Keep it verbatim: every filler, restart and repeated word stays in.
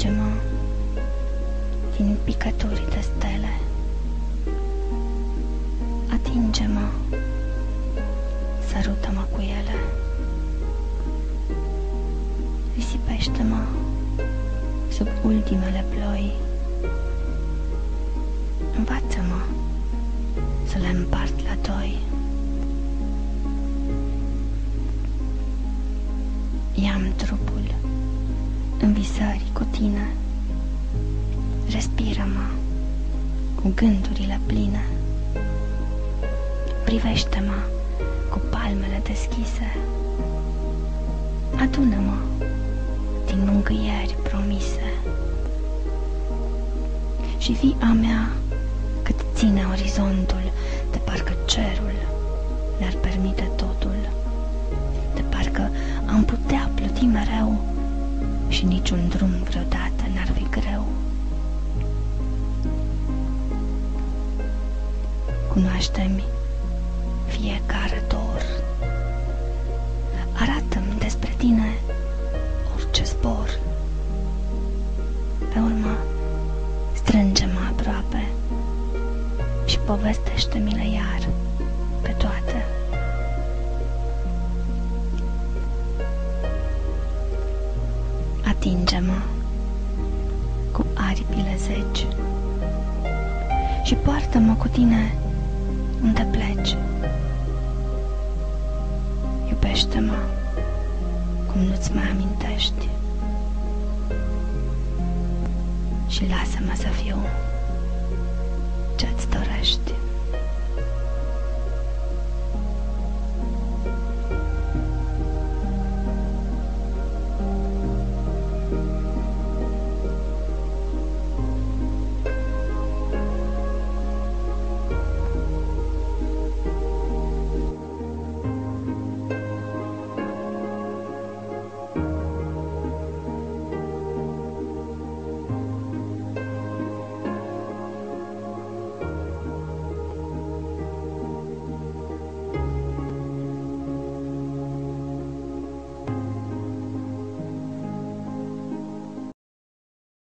Alege-mă din picături de stele, atinge-mă, sărută-mă cu ele, risipește-mă sub ultimele ploi, învață-mă să le împart la doi. Ia-mi trupul în visări cu tine, respiră-mă cu gândurile pline, privește-mă cu palmele deschise, adună-mă din mângâieri promise și fii a mea cât ține orizontul, de parcă cerul ne-ar permite totul, de parcă am putea pluti mereu și niciun drum vreodată n-ar fi greu. Cunoaște-mi fiecare dor, arată-mi despre tine orice zbor. Pe urmă, strânge-mă aproape și povestește-mi-le iar pe toate. Atinge-mă cu aripile zeci și poartă-mă cu tine unde pleci. Iubește-mă cum nu-ți mai amintești și lasă-mă să fiu ce-ți dorești.